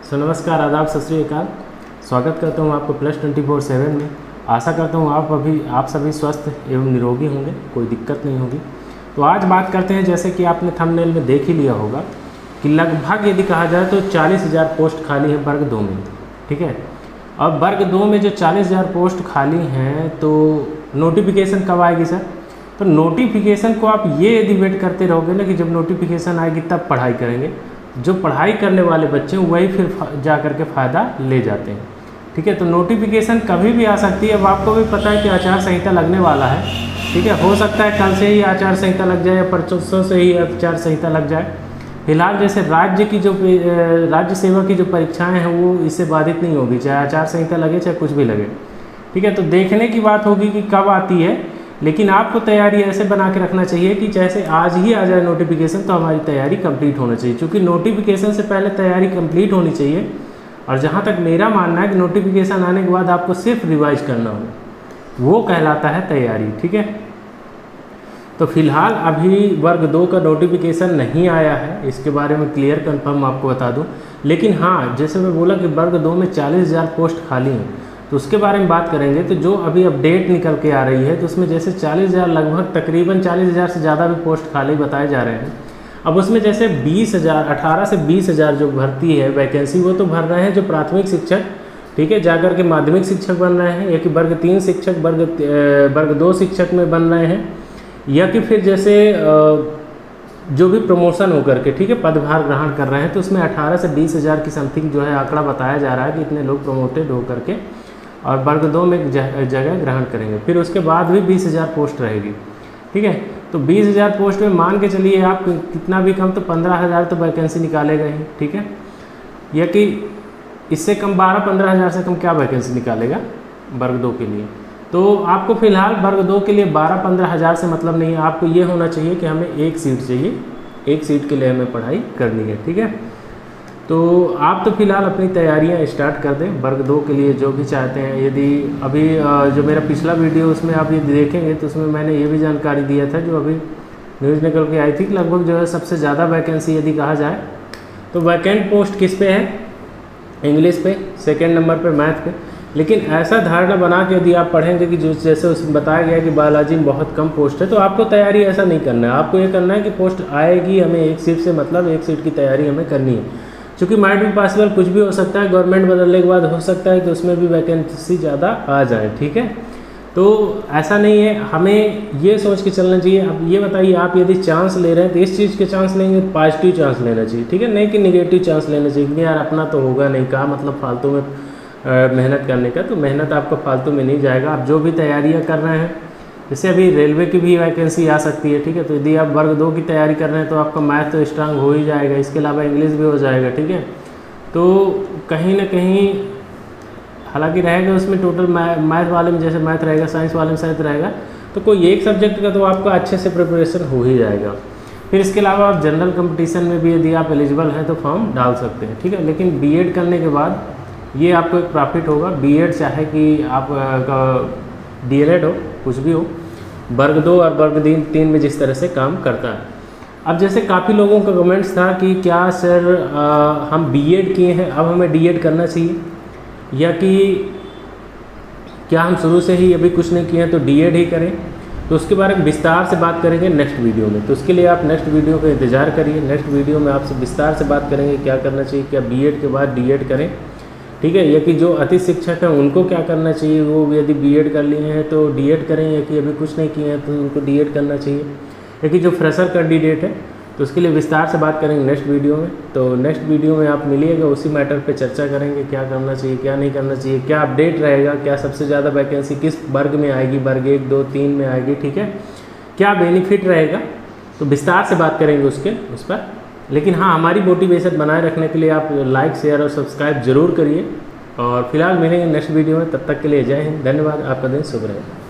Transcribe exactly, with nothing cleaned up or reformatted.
सो नमस्कार, आदाब, सत श्री अकाल। स्वागत करता हूँ आपको प्लस ट्वेंटी फोर सेवन में। आशा करता हूँ आप अभी आप सभी स्वस्थ एवं निरोगी होंगे, कोई दिक्कत नहीं होगी। तो आज बात करते हैं, जैसे कि आपने थंबनेल में देख ही लिया होगा कि लगभग यदि कहा जाए तो चालीस हज़ार पोस्ट खाली है वर्ग दो में। ठीक है, अब वर्ग दो में जो चालीस हज़ार पोस्ट खाली हैं तो नोटिफिकेशन कब आएगी सर? तो नोटिफिकेशन को आप ये यदि वेट करते रहोगे ना कि जब नोटिफिकेशन आएगी तब पढ़ाई करेंगे, जो पढ़ाई करने वाले बच्चे वही फिर जा कर के फ़ायदा ले जाते हैं। ठीक है, तो नोटिफिकेशन कभी भी आ सकती है। अब आपको भी पता है कि आचार संहिता लगने वाला है। ठीक है, हो सकता है कल से ही आचार संहिता लग जाए या परसों से ही आचार संहिता लग जाए। फिलहाल जैसे राज्य की जो राज्य सेवा की जो परीक्षाएं हैं वो इससे बाधित नहीं होगी, चाहे आचार संहिता लगे चाहे कुछ भी लगे। ठीक है, तो देखने की बात होगी कि कब आती है, लेकिन आपको तैयारी ऐसे बना के रखना चाहिए कि जैसे आज ही आ जाए नोटिफिकेशन तो हमारी तैयारी कंप्लीट होना चाहिए, क्योंकि नोटिफिकेशन से पहले तैयारी कंप्लीट होनी चाहिए। और जहाँ तक मेरा मानना है कि नोटिफिकेशन आने के बाद आपको सिर्फ रिवाइज करना हो, वो कहलाता है तैयारी। ठीक है, तो फिलहाल अभी वर्ग दो का नोटिफिकेशन नहीं आया है, इसके बारे में क्लियर कंफर्म आपको बता दूं। लेकिन हाँ, जैसे मैं बोला कि वर्ग दो में चालीस हज़ार पोस्ट खाली हैं, तो उसके बारे में बात करेंगे। तो जो अभी अपडेट निकल के आ रही है तो उसमें जैसे चालीस हज़ार लगभग तकरीबन चालीस हज़ार से ज़्यादा भी पोस्ट खाली बताए जा रहे हैं। अब उसमें जैसे बीस हज़ार अठारह से बीस हज़ार जो भर्ती है वैकेंसी, वो तो भर रहे हैं जो प्राथमिक शिक्षक, ठीक है, जाकर के माध्यमिक शिक्षक बन रहे हैं, या कि वर्ग तीन शिक्षक वर्ग वर्ग दो शिक्षक में बन रहे हैं, या कि फिर जैसे जो भी प्रमोशन होकर के, ठीक है, पदभार ग्रहण कर रहे हैं। तो उसमें अठारह से बीस हज़ार की समथिंग जो है आंकड़ा बताया जा रहा है कि इतने लोग प्रमोटेड होकर के और वर्ग दो में जगह ग्रहण करेंगे। फिर उसके बाद भी बीस हज़ार पोस्ट रहेगी। ठीक है, तो बीस हज़ार पोस्ट में मान के चलिए आप कितना भी कम तो पंद्रह हज़ार तो वैकेंसी निकालेगा ही। ठीक है, या कि इससे कम बारह पंद्रह हज़ार से कम क्या वैकेंसी निकालेगा वर्ग दो के लिए। तो आपको फिलहाल वर्ग दो के लिए बारह पंद्रह हज़ार से मतलब नहीं है, आपको ये होना चाहिए कि हमें एक सीट चाहिए, एक सीट के लिए हमें पढ़ाई करनी है। ठीक है, तो आप तो फिलहाल अपनी तैयारियां स्टार्ट कर दें वर्ग दो के लिए, जो भी चाहते हैं। यदि अभी जो मेरा पिछला वीडियो उसमें आप यदि देखेंगे तो उसमें मैंने ये भी जानकारी दिया था, जो अभी न्यूज़ निकल के आई थी कि लगभग जो है सबसे ज़्यादा वैकेंसी यदि कहा जाए तो वैकेंट पोस्ट किस पे है? इंग्लिश पे, सेकेंड नंबर पे मैथ पे। लेकिन ऐसा धारणा बना के यदि आप पढ़ेंगे कि जो जैसे उसमें बताया गया कि बायोलॉजी में बहुत कम पोस्ट है, तो आपको तैयारी ऐसा नहीं करना है। आपको ये करना है कि पोस्ट आएगी, हमें एक सीट से मतलब एक सीट की तैयारी हमें करनी है, क्योंकि माइट बी पॉसिबल कुछ भी हो सकता है, गवर्नमेंट बदलने के बाद हो सकता है कि उसमें भी वैकेंसी ज़्यादा आ जाए। ठीक है, तो ऐसा नहीं है, हमें ये सोच के चलना चाहिए। अब ये बताइए, आप यदि चांस ले रहे हैं तो इस चीज़ के चांस लेंगे तो पॉजिटिव चांस लेना चाहिए। ठीक है, नहीं कि निगेटिव चांस लेना चाहिए कि यार अपना तो होगा नहीं, कहा मतलब फालतू में मेहनत करने का। तो मेहनत आपका फालतू में नहीं जाएगा। आप जो भी तैयारियाँ कर रहे हैं, जैसे अभी रेलवे की भी वैकेंसी आ सकती है। ठीक है, तो यदि आप वर्ग दो की तैयारी कर रहे हैं तो आपका मैथ तो स्ट्रांग हो ही जाएगा, इसके अलावा इंग्लिश भी हो जाएगा। ठीक है, तो कहीं ना कहीं हालांकि रहेगा उसमें टोटल मैथ वाले में जैसे मैथ रहेगा, साइंस वाले में साइंस रहेगा, तो कोई एक सब्जेक्ट का तो आपका अच्छे से प्रिपरेशन हो ही जाएगा। फिर इसके अलावा आप जनरल कंपटीशन में भी यदि आप एलिजिबल हैं तो फॉर्म डाल सकते हैं। ठीक है, लेकिन बीएड करने के बाद ये आपको एक प्रॉफिट होगा। बीएड चाहे कि आप डीएलएड हो, कुछ भी हो, वर्ग दो और वर्ग तीन तीन में जिस तरह से काम करता है। अब जैसे काफ़ी लोगों का कमेंट्स था कि क्या सर आ, हम बीएड किए हैं अब हमें डीएड करना चाहिए, या कि क्या हम शुरू से ही अभी कुछ नहीं किए हैं तो डीएड ही करें। तो उसके बारे में विस्तार से बात करेंगे नेक्स्ट वीडियो में। तो उसके लिए आप नेक्स्ट वीडियो का इंतज़ार करिए। नेक्स्ट वीडियो में आपसे विस्तार से बात करेंगे क्या करना चाहिए, क्या बीएड के बाद डीएड करें। ठीक है, या कि जो अति शिक्षक हैं उनको क्या करना चाहिए, वो यदि बीएड कर लिए हैं तो डीएड करें, या कि अभी कुछ नहीं किए हैं तो उनको डीएड करना चाहिए, या कि जो फ्रेशर कैंडिडेट है तो उसके लिए विस्तार से बात करेंगे नेक्स्ट वीडियो में। तो नेक्स्ट वीडियो में आप मिलिएगा, उसी मैटर पे चर्चा करेंगे क्या करना चाहिए, क्या नहीं करना चाहिए, क्या अपडेट रहेगा, क्या सबसे ज़्यादा वैकेंसी किस वर्ग में आएगी, वर्ग एक दो तीन में आएगी। ठीक है, क्या बेनिफिट रहेगा, तो विस्तार से बात करेंगे उसके उस पर। लेकिन हाँ, हमारी मोटिवेशन बनाए रखने के लिए आप लाइक शेयर और सब्सक्राइब जरूर करिए। और फिलहाल मिलेंगे नेक्स्ट वीडियो में, तब तक के लिए जय हिंद, धन्यवाद, आपका दिन शुभ रहे।